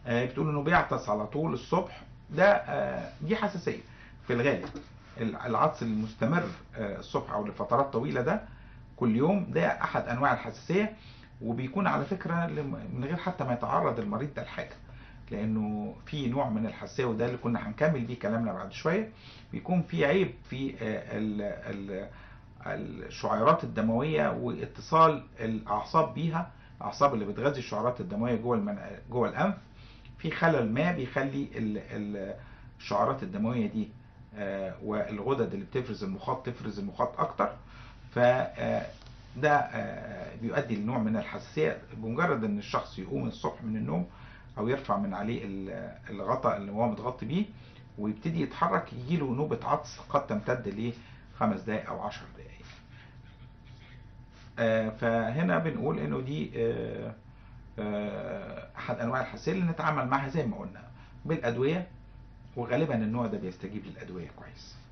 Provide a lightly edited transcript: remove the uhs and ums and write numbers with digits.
بتقول انه بيعطس على طول الصبح، ده دي حساسيه في الغالب. العطس المستمر الصبح او لفترات طويله ده كل يوم، ده احد انواع الحساسيه. وبيكون على فكره من غير حتى ما يتعرض المريض ده لحاجه، لانه في نوع من الحساسيه، وده اللي كنا هنكمل بيه كلامنا بعد شويه. بيكون في عيب في الشعيرات الدمويه واتصال الاعصاب بيها، الاعصاب اللي بتغذي الشعيرات الدمويه جوه الانف. في خلل ما بيخلي الشعيرات الدمويه دي والغدد اللي بتفرز المخاط تفرز المخاط اكتر. ف ده بيؤدي لنوع من الحساسيه. بمجرد ان الشخص يقوم الصبح من النوم او يرفع من عليه الغطاء اللي هو متغطي بيه ويبتدي يتحرك، يجيله نوبه عطس قد تمتد ل 5 دقائق او 10 دقائق. فهنا بنقول انه دي احد انواع الحساسيه اللي نتعامل معها زي ما قلنا بالادويه، وغالبا النوع ده بيستجيب للادويه كويس.